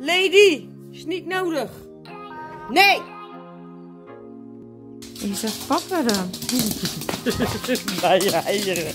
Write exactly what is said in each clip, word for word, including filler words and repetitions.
Lady, is niet nodig. Nee! Je zegt papa dan. Bij je eieren.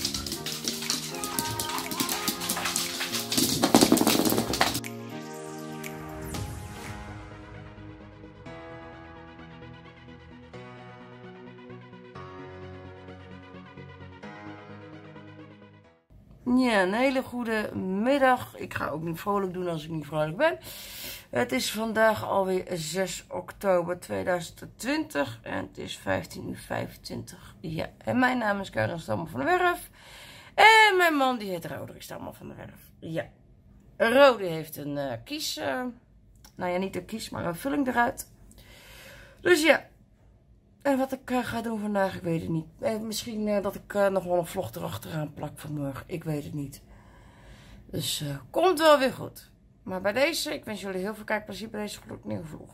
Ja, een hele goede middag. Ik ga ook niet vrolijk doen als ik niet vrolijk ben. Het is vandaag alweer zes oktober tweeduizend twintig en het is vijftien uur vijfentwintig. Ja, en mijn naam is Karen Stammer van der Werf. En mijn man die heet Roderick Stammer van der Werf. Ja, Rode heeft een uh, kies, uh, nou ja, niet een kies, maar een vulling eruit. Dus ja. En wat ik uh, ga doen vandaag, ik weet het niet. Eh, misschien uh, dat ik uh, nog wel een vlog erachteraan plak vanmorgen. Ik weet het niet. Dus uh, komt wel weer goed. Maar bij deze, ik wens jullie heel veel kijkplezier bij deze gloednieuwe vlog.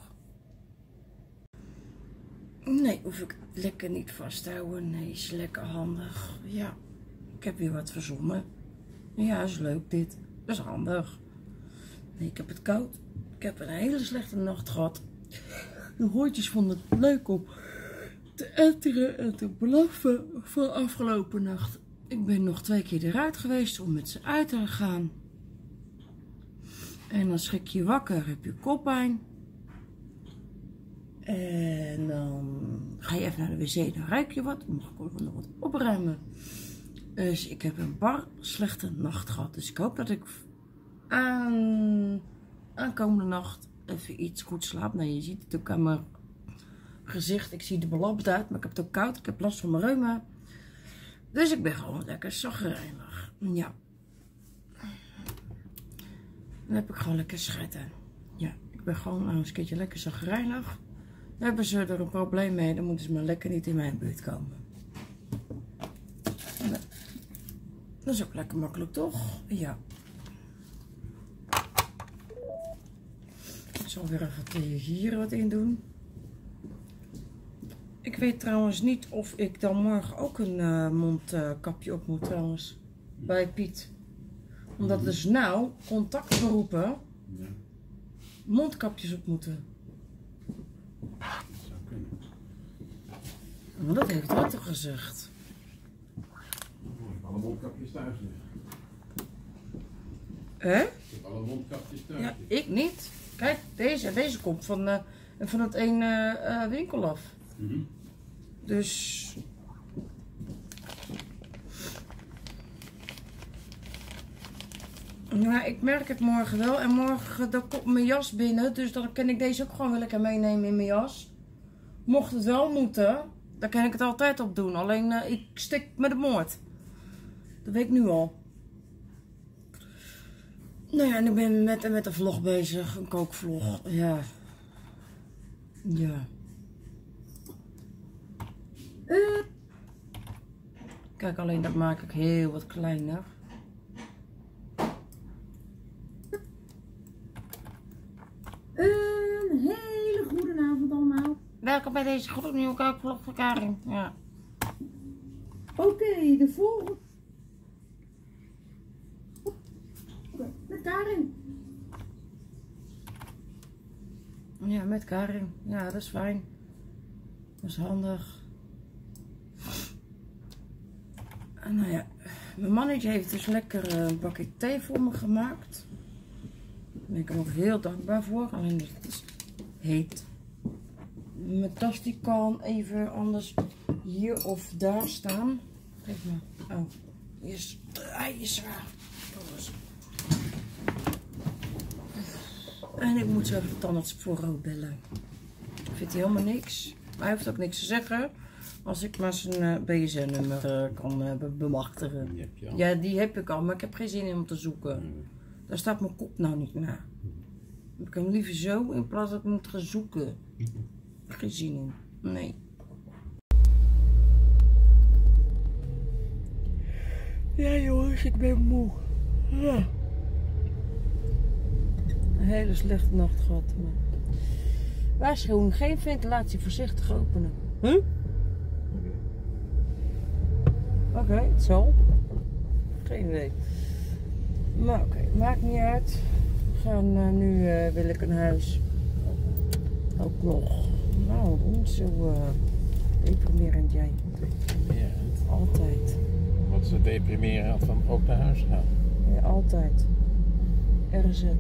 Nee, hoef ik lekker niet vast te houden. Nee, is lekker handig. Ja, ik heb weer wat verzonnen. Ja, is leuk dit. Dat is handig. Nee, ik heb het koud. Ik heb een hele slechte nacht gehad. De hondjes vonden het leuk om te etteren en te blaffen van afgelopen nacht. Ik ben nog twee keer eruit geweest om met ze uit te gaan. En dan schrik je wakker, heb je koppijn. En dan ga je even naar de wc, dan ruik je wat. Dan mag ik ook nog wat opruimen. Dus ik heb een bar slechte nacht gehad. Dus ik hoop dat ik aan, aankomende nacht even iets goed slaap. Nou, je ziet het ook aan mijn gezicht. Ik zie er belabberd uit, maar ik heb het ook koud. Ik heb last van mijn reuma. Dus ik ben gewoon lekker chagrijnig. Ja. Dan heb ik gewoon lekker scheiden. Ja, ik ben gewoon nou eens een keertje lekker chagrijnig. Hebben ze er een probleem mee, dan moeten ze maar lekker niet in mijn buurt komen. Nou, dat is ook lekker makkelijk, toch? Ja. Ik zal weer even hier wat in doen. Ik weet trouwens niet of ik dan morgen ook een uh, mondkapje op moet trouwens. Bij Piet. Omdat dus nou contactberoepen mondkapjes op moeten. Dat zou kunnen. Maar dat heeft hij toch gezegd. Ik heb alle mondkapjes thuis liggen. Hè? Ik heb alle mondkapjes thuis Ja, liggen. ik niet. Kijk, deze, deze komt van, uh, van het ene uh, winkel af. Mm-hmm. Dus... Ja, ik merk het morgen wel. En morgen dan komt mijn jas binnen. Dus dan kan ik deze ook gewoon weer lekker meenemen in mijn jas. Mocht het wel moeten, dan kan ik het altijd op doen. Alleen uh, ik stik met de moord. Dat weet ik nu al. Nou ja, en ik ben met, met een vlog bezig. Een kookvlog. Ja. Ja. Uh. Kijk, alleen dat maak ik heel wat kleiner. Een hele goede avond allemaal. Welkom bij deze gloednieuwe kookvlog van Karin. Ja. Oké, okay, de volgende. Okay, met Karin. Ja, met Karin. Ja, dat is fijn. Dat is handig. En nou ja, mijn mannetje heeft dus lekker een bakje thee voor me gemaakt. Daar ben ik hem ook heel dankbaar voor. Alleen het is heet. Mijn tas die kan even anders hier of daar staan. Kijk maar. Oh, hij is, hij is zwaar. En ik moet zo even de tandarts voor rood bellen. Vindt hij helemaal niks. Maar hij hoeft ook niks te zeggen. Als ik maar zijn uh, B S N-nummer uh, kan uh, bemachtigen. Die heb je al. Ja, die heb ik al, maar ik heb geen zin in om te zoeken. Nee. Daar staat mijn kop nou niet na. Ik kan hem liever zo in plaats dat ik moet gaan zoeken. Geen zin in. Nee. Ja jongens, ik ben moe. Ja. Een hele slechte nacht gehad. Maar... Waarschuwing, geen ventilatie, voorzichtig openen. Huh? Oké, okay, het zal. Geen idee. Maar oké, okay, maakt niet uit. gaan uh, nu uh, wil ik een huis. Ook nog. Nou, niet zo uh, deprimerend jij. Deprimerend? Altijd. Wat is het deprimerend van ook naar huis gaan? Ja, altijd. R Z. Ja.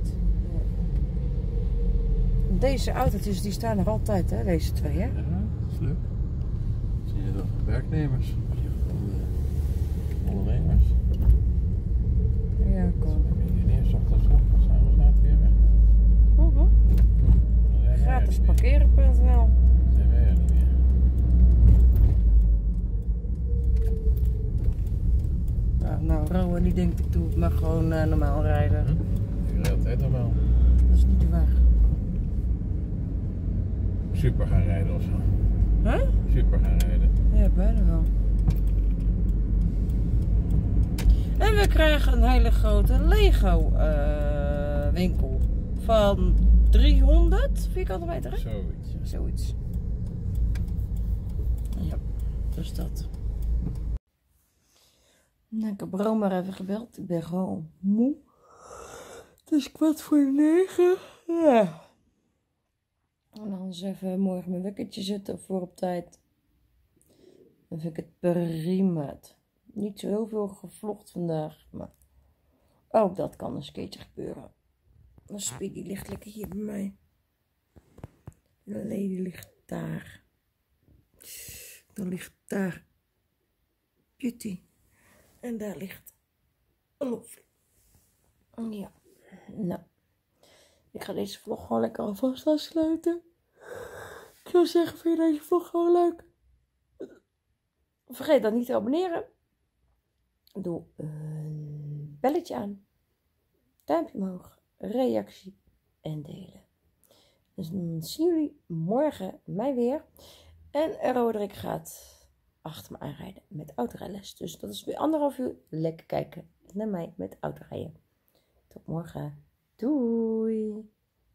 Deze autootjes die staan er altijd, hè? Deze twee, hè? Ja, dat is leuk. Zie je dat van werknemers? Zie je van de ondernemers? Ja, kan. Iedereen is ochtends op, s'avonds laat weer weg. Uh-huh. Gratis parkeren punt n l. Dat zijn wij er niet meer. Nou, nou Rowan die denkt ik doe het maar gewoon uh, normaal rijden. Hm? Ik rijd altijd normaal. Dat is niet waar. Super gaan rijden of zo. Huh? Super gaan rijden. Ja, bijna wel. En we krijgen een hele grote Lego uh, winkel van driehonderd vierkante meter, hè? Zoiets. Ja. Zoiets. Ja, dus dat. Nou, ik heb Rome maar even gebeld. Ik ben gewoon moe. Het is kwart voor negen. Ja. En dan eens even morgen mijn wekkertje zetten voor op tijd. Dan vind ik het prima. Niet zo heel veel gevlogd vandaag, maar ook dat kan eens een keertje gebeuren. De Speedy ligt lekker hier bij mij. De Lady ligt daar. Dan ligt daar Beauty. En daar ligt Lovely. Ja, nou. Ik ga deze vlog gewoon lekker alvast afsluiten. Ik zou zeggen, vind je deze vlog gewoon leuk? Vergeet dan niet te abonneren. Doe een belletje aan. Duimpje omhoog. Reactie. En delen. Dus dan zien jullie morgen mij weer. En Roderick gaat achter me aanrijden met autorijles. Dus dat is weer anderhalf uur lekker kijken naar mij met autorijden. Tot morgen. Doei.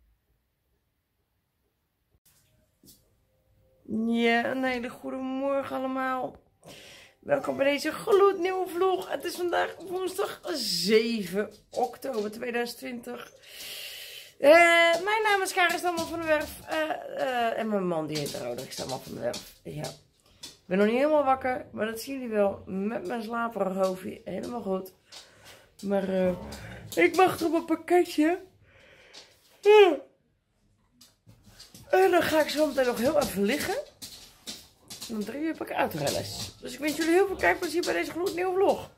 Ja, een hele goede morgen allemaal. Welkom bij deze gloednieuwe vlog. Het is vandaag woensdag zeven oktober tweeduizend twintig. Uh, mijn naam is Karin Stamman van der Werf. Uh, uh, en mijn man die heet Roderick Stamman van der Werf. Ja. Ik ben nog niet helemaal wakker, maar dat zien jullie wel. Met mijn slaperig hoofdje. Helemaal goed. Maar uh, ik wacht op een pakketje. Uh. En dan ga ik zo meteen nog heel even liggen. En om drie uur heb ik autorijles. Dus ik wens jullie heel veel kijkplezier bij deze gloednieuwe vlog.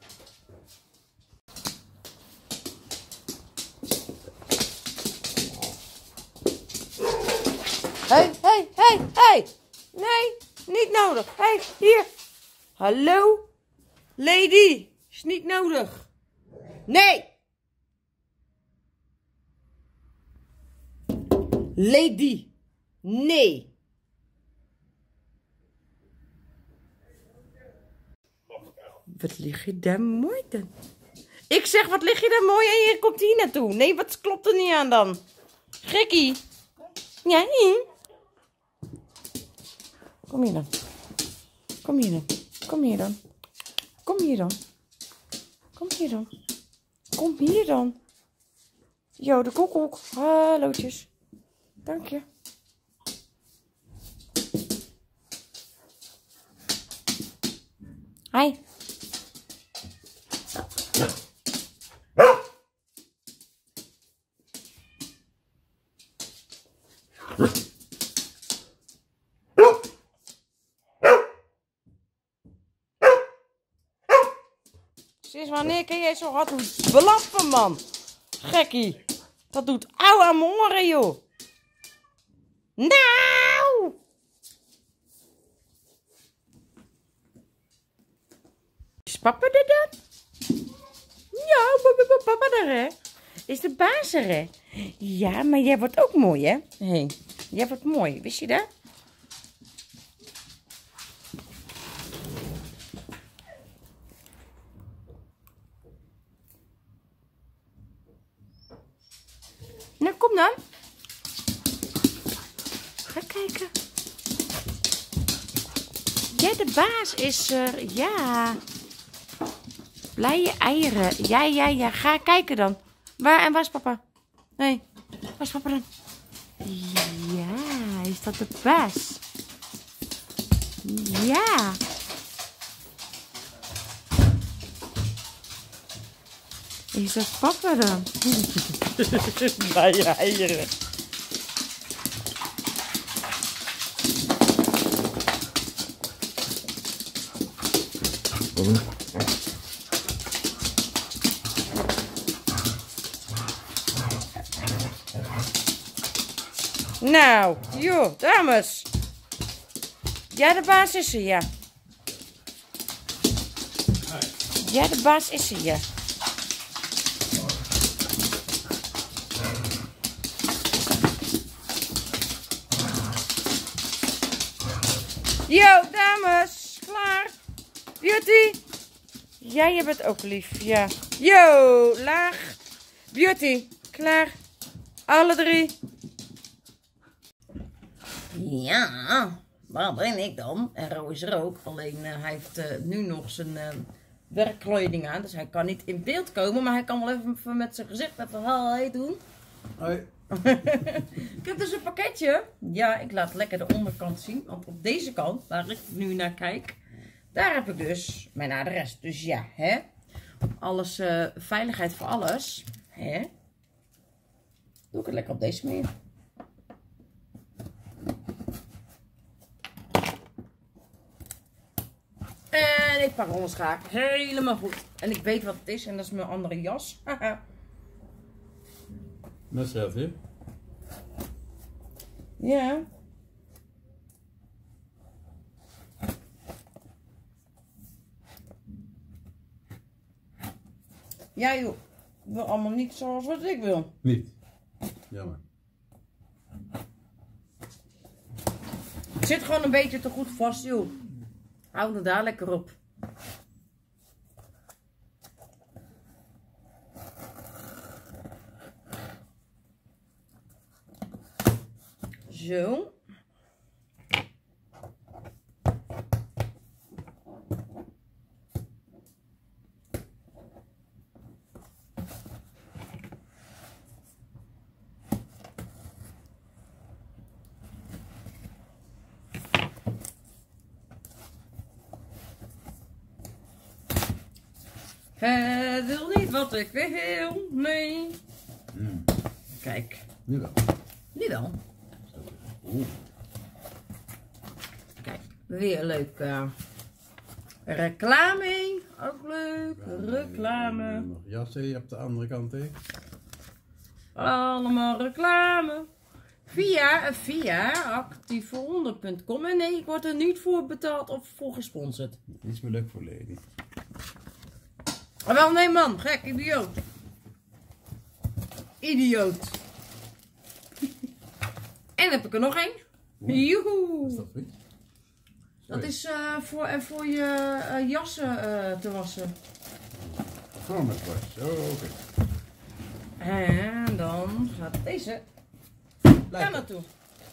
Hé, hé, hé, hé. Nee, niet nodig. Hé, hey, hier. Hallo? Lady, is niet nodig. Nee. Lady, nee. Wat lig je daar mooi dan? Ik zeg, wat lig je daar mooi en je komt hier naartoe. Nee, wat klopt er niet aan dan? Gekkie. Ja, hier. Kom hier dan. Kom hier dan. Kom hier dan. Kom hier dan. Kom hier dan. Kom hier dan. Jo, de koekoek. Hallootjes. Dank je. Hi. Sinds wanneer kun jij zo hard doen belappen, man? Gekkie. Dat doet auw aan mijn oren, joh. Nou! Is papa er dan? Ja, papa er, hè? Is de baas er, hè? Ja, maar jij wordt ook mooi, hè? Hé, hey, jij wordt mooi. Wist je dat? Nou, kom dan. Ga kijken. Ja, de baas is er. Ja. Blije eieren. Ja, ja, ja. Ga kijken dan. Waar en waar is papa? Nee. Waar is papa dan? Ja, is dat de baas? Ja. Is dat papa dan? Bij eieren. Nou, joh, dames. Ja, de baas is er, ja. Ja, de baas is er, ja. Yo, dames. Klaar. Beauty. Ja, je bent ook lief, ja. Yo, laag. Beauty. Klaar. Alle drie. Ja, waar ben ik dan? En Ro is er ook. Alleen uh, hij heeft uh, nu nog zijn uh, werkkleding aan. Dus hij kan niet in beeld komen. Maar hij kan wel even met zijn gezicht even hoi doen. Hoi. Ik heb dus een pakketje. Ja, ik laat lekker de onderkant zien. Want op deze kant, waar ik nu naar kijk, daar heb ik dus mijn adres. Dus ja, hè. Alles, uh, veiligheid voor alles. Hè. Doe ik het lekker op deze manier. En ik pak onderschaak. Helemaal goed. En ik weet wat het is. En dat is mijn andere jas. Met zelfie. Ja. Ja joh. Ik wil allemaal niet zoals wat ik wil. Niet. Jammer. Het zit gewoon een beetje te goed vast joh. Hou er daar lekker op. Zo. Het wil niet wat ik wil, nee. Mm. Kijk, Nu wel. nu wel. Oeh. Kijk, weer een leuk uh, reclame. Ook leuk, reclame. Nog jassen op de andere kant, hè? Allemaal reclame. Via, via actiefhonderd punt com. En nee, ik word er niet voor betaald of voor gesponsord. Iets meer leuk voor leden. Maar wel, nee man, gek, idioot. Idioot. En dan heb ik er nog één. Joehoe. Is dat goed? Dat is uh, voor, uh, voor je uh, jassen uh, te wassen. Gewoon met was. Oh, oké. Okay. En dan gaat deze daar naartoe.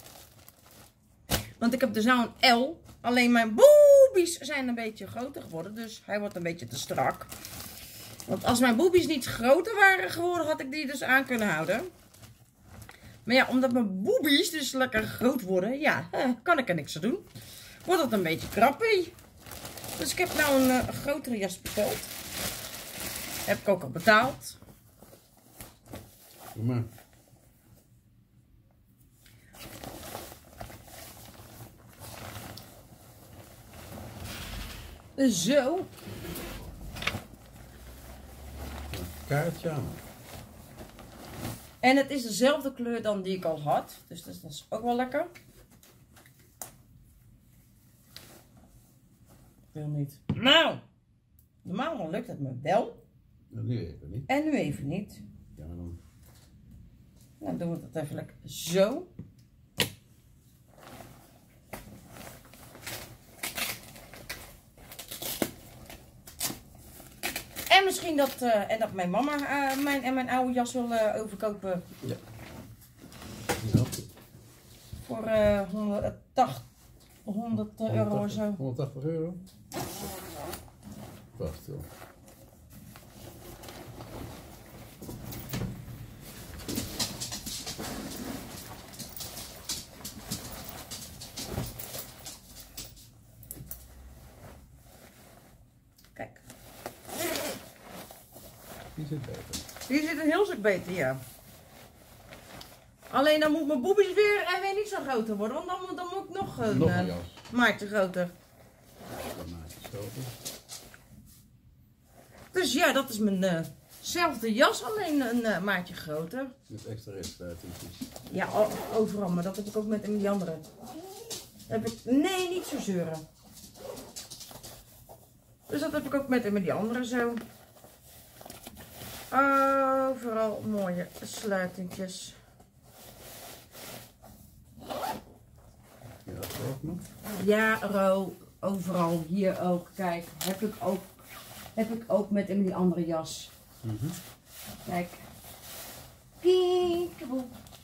Want ik heb dus nou een L. Alleen mijn boobies zijn een beetje groter geworden. Dus hij wordt een beetje te strak. Want als mijn boobies niet groter waren geworden, had ik die dus aan kunnen houden. Maar ja, omdat mijn boobies dus lekker groot worden, ja, eh, kan ik er niks aan doen. Wordt het een beetje krappie. Dus ik heb nou een uh, grotere jas besteld. Heb ik ook al betaald. Doe maar. Zo. Kaartje aan. En het is dezelfde kleur dan die ik al had. Dus dat is, dat is ook wel lekker. Ik wil niet. Nou. Normaal lukt het me wel. Nu even niet. En nu even niet. Ja, maar dan. Dan doen we het even lekker zo. En misschien dat, uh, en dat mijn mama uh, mijn, en mijn oude jas wil uh, overkopen. Ja. Ja. Voor uh, honderdtachtig, honderd euro of zo. honderdtachtig euro? Vast wel. zit beter. Die zit een heel stuk beter, ja. Alleen dan moet mijn boebies weer en weer niet zo groter worden. Want dan, moet- dan moet ik nog een, Nog uh, een jas. maatje groter. Een maatje groter. Dus ja, dat is mijnzelfde uh jas, alleen een uh, maatje groter. Met extra redsluitingjes. Ja, o- overal, maar dat heb ik ook met die andere. Heb ik, nee, niet zo zeuren. Dus dat heb ik ook met, met die andere zo. Overal mooie sluitingjes. Ja, dat is ook nog. Ja, Ro, overal, hier ook, kijk, heb ik ook, heb ik ook met in die andere jas. Mm-hmm. Kijk. Piekeboe.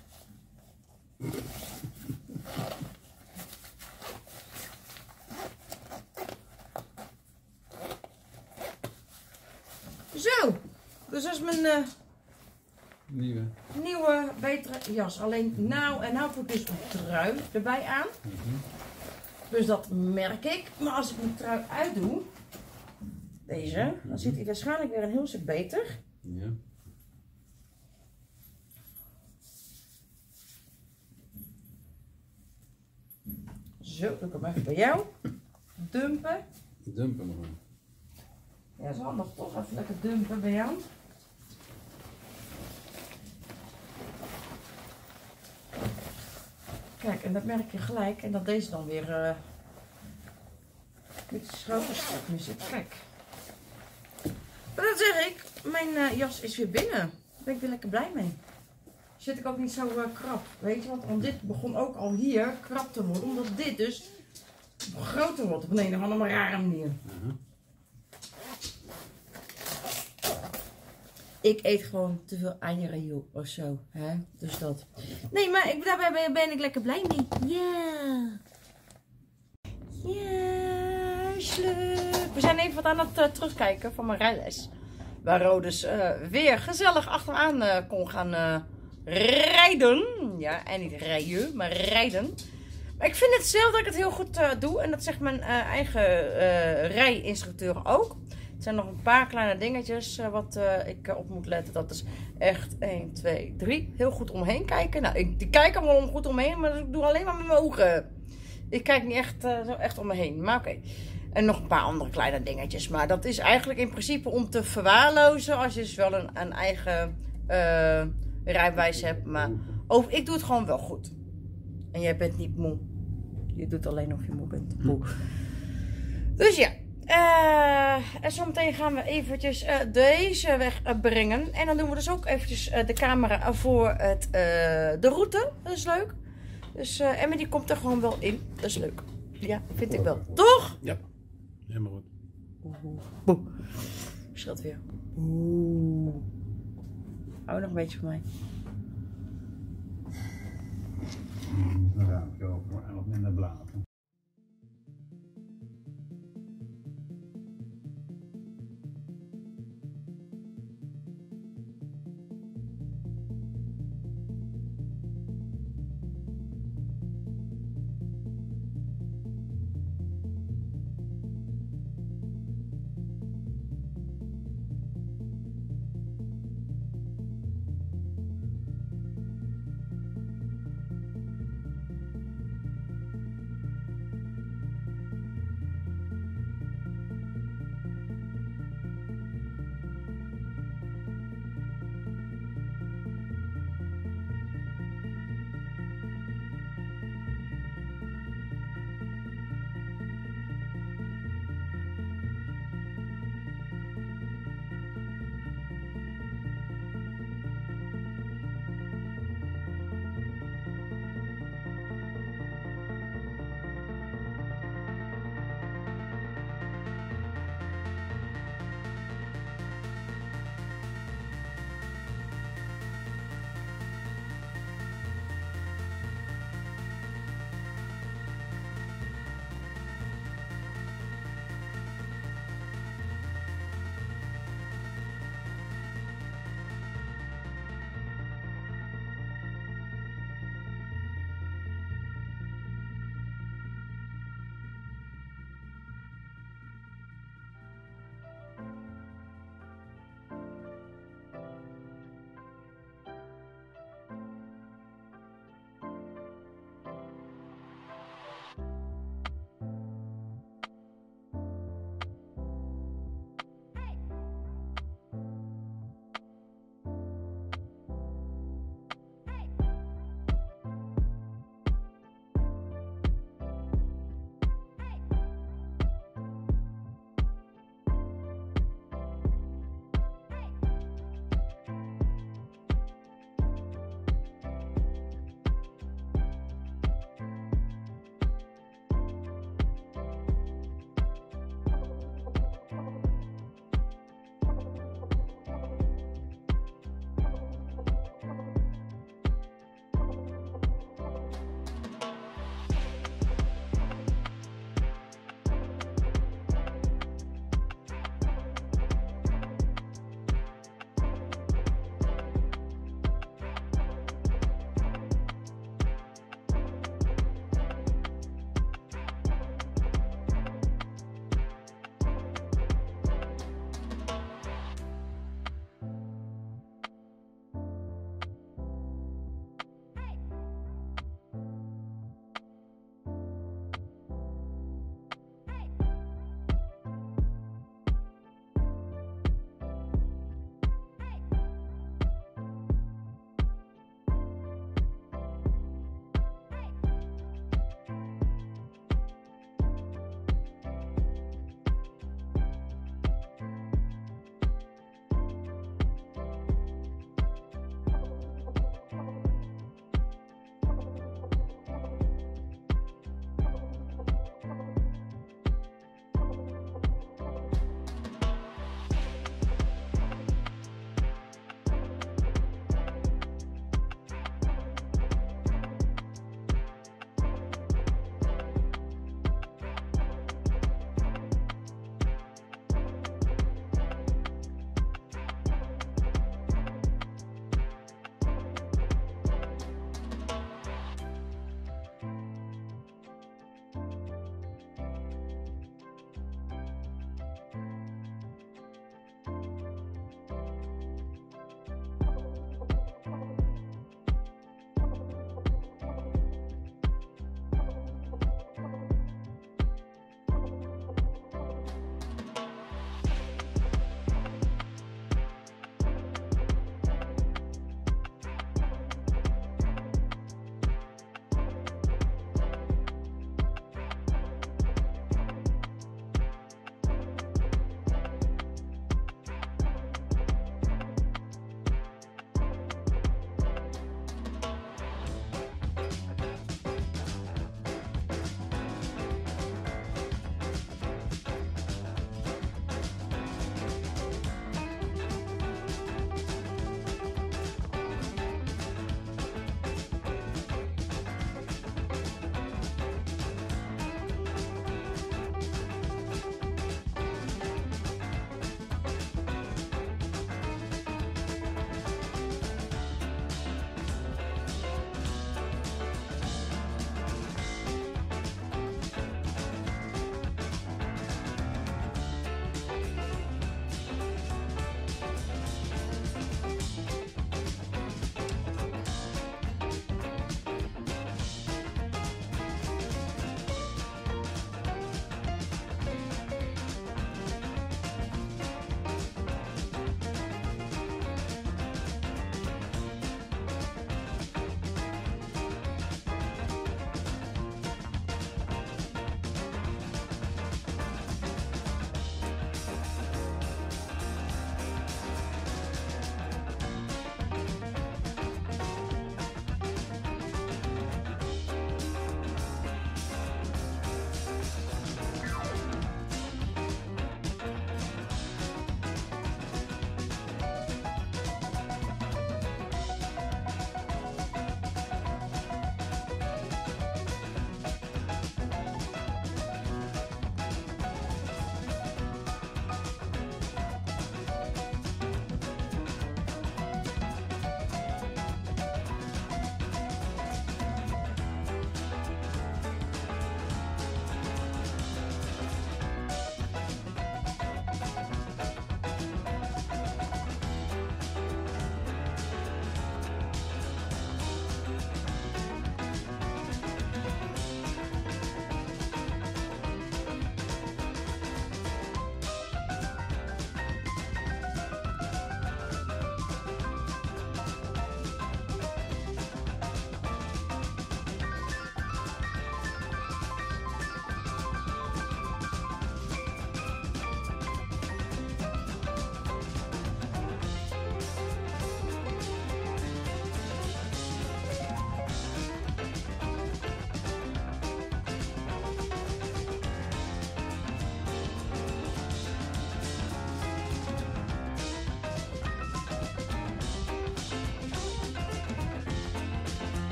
Zo, dus dat is mijn uh, Nieuwe. nieuwe, betere jas. Alleen nou, en nou voel ik dus een trui erbij aan. Mm-hmm. Dus dat merk ik. Maar als ik mijn trui uitdoe, deze, dan zit hij waarschijnlijk weer een heel stuk beter. Ja. Zo, doe ik hem even bij jou. Dumpen. Dumpen nog een. Ja, dat is handig toch? Even lekker dumpen bij jou. Kijk, en dat merk je gelijk. En dat deze dan weer uh, met de schouderstrap nu zit. Kijk. Maar dat zeg ik. Mijn uh, jas is weer binnen. Daar ben ik weer lekker blij mee. Zit ik ook niet zo uh, krap. Weet je, want, want dit begon ook al hier krap te worden. Omdat dit dus groter wordt op een, een of andere rare manier. Uh-huh. Ik eet gewoon te veel eieren, joh, of zo. Hè? Dus dat. Nee, maar ik, daarbij ben, ben ik lekker blij mee. Ja. Ja, leuk. We zijn even wat aan het uh, terugkijken van mijn rijles. Waar Ro dus uh, weer gezellig achteraan uh, kon gaan uh, rijden. Ja, en niet rijden, maar rijden. Maar ik vind het zelf dat ik het heel goed uh, doe. En dat zegt mijn uh, eigen uh, rijinstructeur ook. Het zijn nog een paar kleine dingetjes uh, wat uh, ik uh, op moet letten. Dat is echt één, twee, drie. Heel goed omheen kijken. Nou, ik, ik kijk er wel goed omheen, maar ik doe alleen maar met mijn ogen. Ik kijk niet echt, uh, zo echt om me heen. Maar oké. Okay. En nog een paar andere kleine dingetjes. Maar dat is eigenlijk in principe om te verwaarlozen. Als je dus wel een, een eigen uh, rijbewijs hebt. Maar over, ik doe het gewoon wel goed. En jij bent niet moe. Je doet alleen of je moe bent. Moe. Dus ja. Uh, en zometeen gaan we eventjes uh, deze wegbrengen. Uh, en dan doen we dus ook eventjes uh, de camera voor het, uh, de route. Dat is leuk. Dus uh, Emma die komt er gewoon wel in. Dat is leuk. Ja, vind ik wel. Toch? Ja, helemaal goed. Oeh. Boe. Scheelt weer. Oeh. Hou nog een beetje van mij. Een raampje open en wat minder blazen.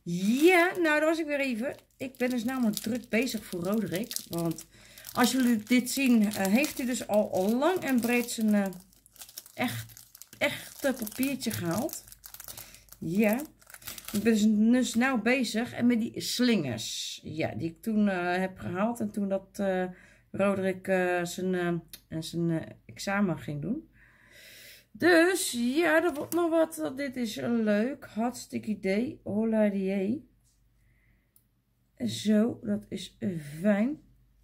Ja, nou, daar was ik weer even. Ik ben dus namelijk druk bezig voor Roderick. Want als jullie dit zien, uh, heeft hij dus al, al lang en breed zijn uh, echt, echte papiertje gehaald. Ja. Ik ben dus nou bezig en met die slingers. Ja, die ik toen uh, heb gehaald. En toen dat uh, Roderick uh, zijn, uh, zijn uh, examen ging doen. Dus ja, er wordt nog wat. Dit is leuk. Hartstikke idee. Hola die. Zo, dat is fijn.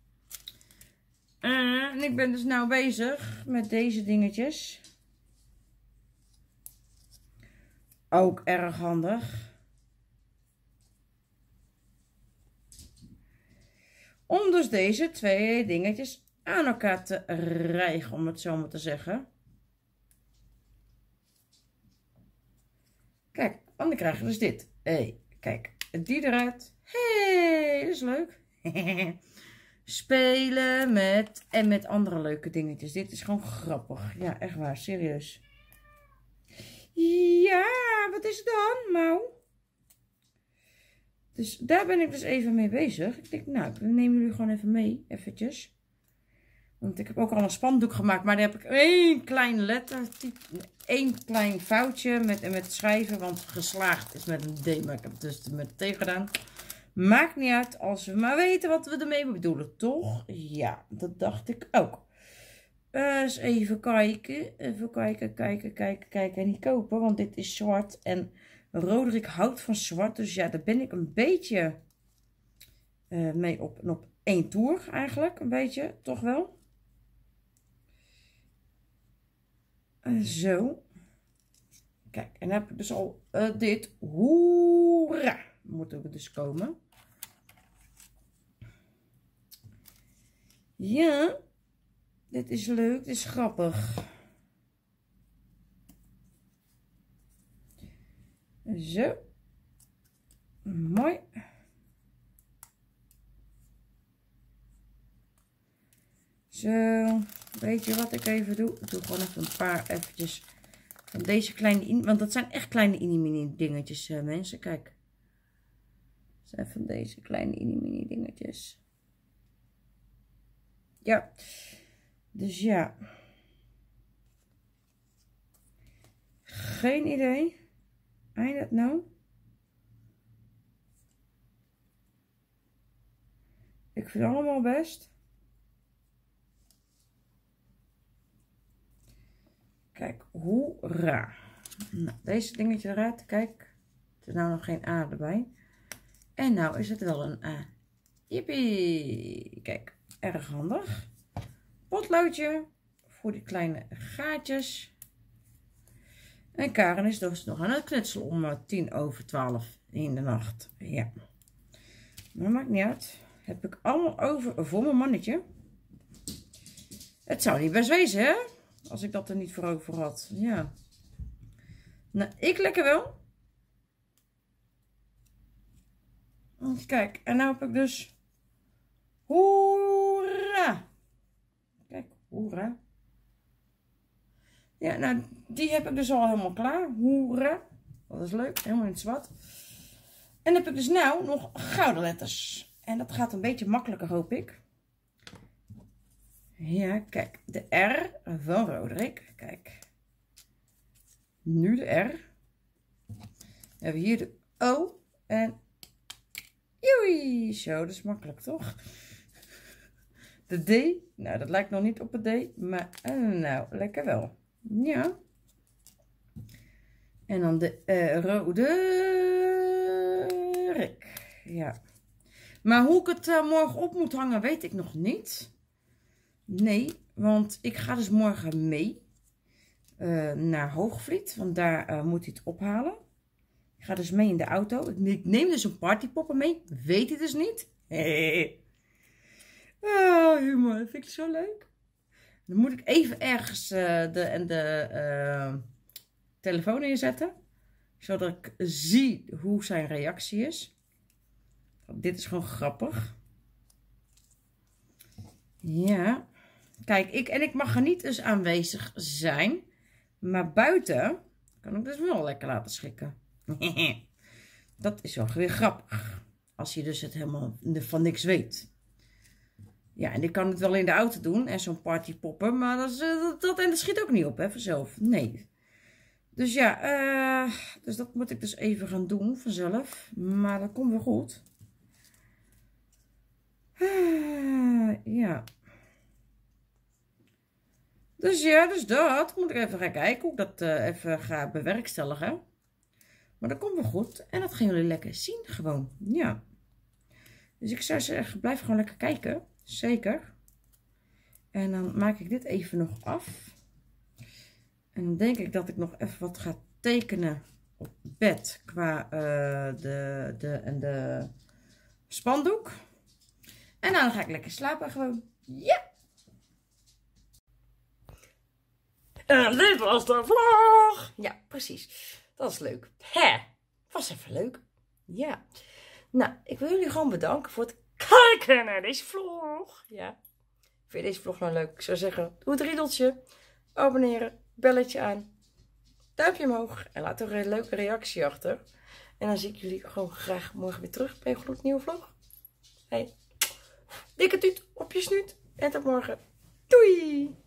Uh, en ik ben dus nou bezig met deze dingetjes. Ook erg handig. Om dus deze twee dingetjes aan elkaar te rijgen, om het zo maar te zeggen. Kijk, en dan krijg je dus dit. Hé, hey, kijk, die eruit. Hé, hey, dat is leuk. Spelen met en met andere leuke dingetjes. Dit is gewoon grappig. Ja, echt waar, serieus. Ja, wat is het dan, Mau? Dus daar ben ik dus even mee bezig. Ik denk, nou, ik neem jullie gewoon even mee, eventjes. Want ik heb ook al een spandoek gemaakt, maar daar heb ik één klein letter, één klein foutje met, met schrijven, want geslaagd is met een D, maar ik heb het dus met een T gedaan. Maakt niet uit, als we maar weten wat we ermee bedoelen, toch? Ja, dat dacht ik ook. Uh, eens even kijken, even kijken, kijken, kijken, kijken en niet kopen, want dit is zwart en Roderick houdt van zwart, dus ja, daar ben ik een beetje uh, mee op, op één toer eigenlijk, een beetje, toch wel. Uh, zo. Kijk, en dan heb ik dus al uh, dit. Hoera! Moet er dus komen. Ja. Dit is leuk. Dit is grappig. Zo. Mooi. Zo. Weet je wat ik even doe? Ik doe gewoon even een paar eventjes van deze kleine in, want dat zijn echt kleine mini dingetjes, uh, mensen. Kijk. Dat zijn van deze kleine mini dingetjes. Ja. Dus ja. Geen idee. I don't know. Ik vind het allemaal best. Kijk, hoera. Nou, deze dingetje eruit. Kijk, er is nou nog geen A erbij. En nou is het wel een A. Jippie. Kijk, erg handig. Potloodje voor die kleine gaatjes. En Karen is dus nog aan het knutselen om uh, tien over twaalf in de nacht. Ja. Maar maakt niet uit. Heb ik allemaal over voor mijn mannetje. Het zou niet best wezen, hè? Als ik dat er niet voor over had. Ja. Nou, ik lekker wel. Kijk, en nou heb ik dus... Hoera! Kijk, hoera. Ja, nou, die heb ik dus al helemaal klaar. Hoera. Dat is leuk. Helemaal in het zwart. En dan heb ik dus nou nog gouden letters. En dat gaat een beetje makkelijker, hoop ik. Ja, kijk. De R van Roderick. Kijk. Nu de R. Dan hebben we hier de O. En... Joei. Zo, dat is makkelijk, toch? De D. Nou, dat lijkt nog niet op een D. Maar nou, lekker wel. Ja. En dan de uh, Roderick. Ja. Maar hoe ik het uh, morgen op moet hangen, weet ik nog niet. Nee, want ik ga dus morgen mee uh, naar Hoogvliet. Want daar uh, moet hij het ophalen. Ik ga dus mee in de auto. Ik neem dus een partypopper mee. Weet hij dus niet. Hey. Oh, humor. Dat vind ik zo leuk. Dan moet ik even ergens uh, de, en de uh, telefoon inzetten. Zodat ik zie hoe zijn reactie is. Dit is gewoon grappig. Ja. Kijk, ik, en ik mag er niet dus aanwezig zijn. Maar buiten kan ik dus wel lekker laten schikken. Dat is wel weer grappig. Als je dus het helemaal van niks weet. Ja, en ik kan het wel in de auto doen. En zo'n partypopper. Maar dat, is, dat, dat, en dat schiet ook niet op, hè, vanzelf. Nee. Dus ja, uh, dus dat moet ik dus even gaan doen vanzelf. Maar dat komt wel goed. Uh, ja. Dus ja, dus dat. Moet ik even gaan kijken hoe ik dat uh, even ga bewerkstelligen. Maar dat komt wel goed. En dat gaan jullie lekker zien gewoon. Ja. Dus ik zou zeggen, blijf gewoon lekker kijken. Zeker. En dan maak ik dit even nog af. En dan denk ik dat ik nog even wat ga tekenen op bed. Qua uh, de, de, en de spandoek. En dan ga ik lekker slapen gewoon. Ja! En dit was de vlog. Ja, precies. Dat is leuk. Hè? Was even leuk. Ja. Nou, ik wil jullie gewoon bedanken voor het kijken naar deze vlog. Ja. Vind je deze vlog nou leuk? Ik zou zeggen, doe het riedeltje. Abonneren. Belletje aan. Duimpje omhoog. En laat er een leuke reactie achter. En dan zie ik jullie gewoon graag morgen weer terug bij een gloednieuwe vlog. Hey. Dikke tuut op je snuit. En tot morgen. Doei!